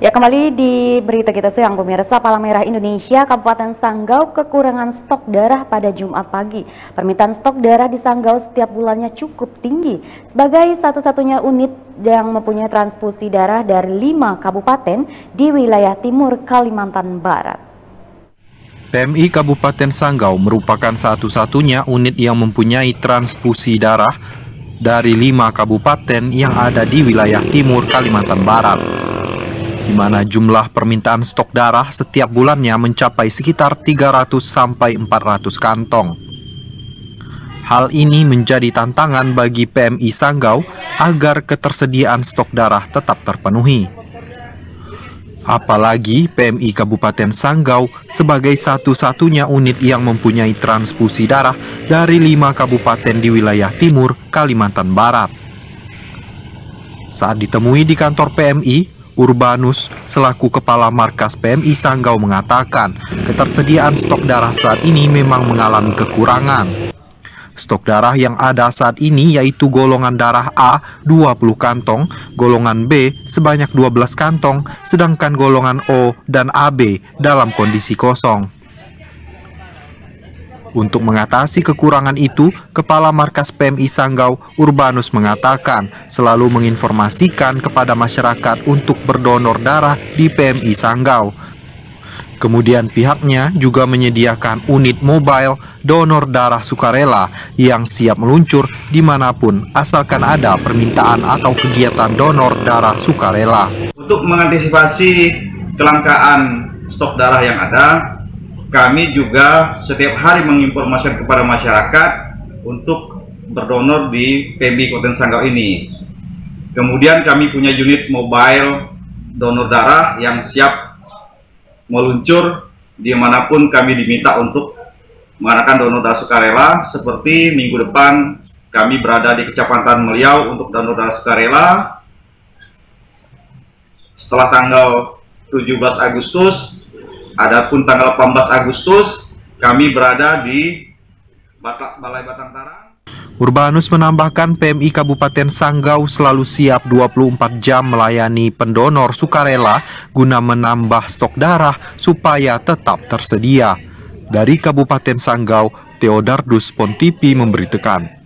Ya, kembali di berita kita siang, pemirsa. Palang Merah Indonesia Kabupaten Sanggau kekurangan stok darah pada Jumat pagi. Permintaan stok darah di Sanggau setiap bulannya cukup tinggi. Sebagai satu-satunya unit yang mempunyai transfusi darah dari 5 kabupaten di wilayah timur Kalimantan Barat. PMI Kabupaten Sanggau merupakan satu-satunya unit yang mempunyai transfusi darah dari 5 kabupaten yang ada di wilayah timur Kalimantan Barat, di mana jumlah permintaan stok darah setiap bulannya mencapai sekitar 300 sampai 400 kantong. Hal ini menjadi tantangan bagi PMI Sanggau agar ketersediaan stok darah tetap terpenuhi. Apalagi PMI Kabupaten Sanggau sebagai satu-satunya unit yang mempunyai transfusi darah dari 5 kabupaten di wilayah timur Kalimantan Barat. Saat ditemui di kantor PMI, Urbanus selaku Kepala Markas PMI Sanggau mengatakan ketersediaan stok darah saat ini memang mengalami kekurangan. Stok darah yang ada saat ini yaitu golongan darah A 20 kantong, golongan B sebanyak 12 kantong, sedangkan golongan O dan AB dalam kondisi kosong. Untuk mengatasi kekurangan itu, Kepala Markas PMI Sanggau, Urbanus mengatakan selalu menginformasikan kepada masyarakat untuk berdonor darah di PMI Sanggau. Kemudian pihaknya juga menyediakan unit mobile donor darah sukarela yang siap meluncur dimanapun asalkan ada permintaan atau kegiatan donor darah sukarela. Untuk mengantisipasi kelangkaan stok darah yang ada, kami juga setiap hari menginformasikan kepada masyarakat untuk berdonor di PMI Kabupaten Sanggau ini. Kemudian kami punya unit mobile donor darah yang siap meluncur dimanapun kami diminta untuk mengadakan donor darah sukarela. Seperti minggu depan kami berada di Kecamatan Meliau untuk donor darah sukarela. Setelah tanggal 17 Agustus, adapun tanggal 18 Agustus kami berada di Balai Batang Tarang. Urbanus menambahkan PMI Kabupaten Sanggau selalu siap 24 jam melayani pendonor sukarela guna menambah stok darah supaya tetap tersedia. Dari Kabupaten Sanggau, Theodardus Pontipi memberitakan.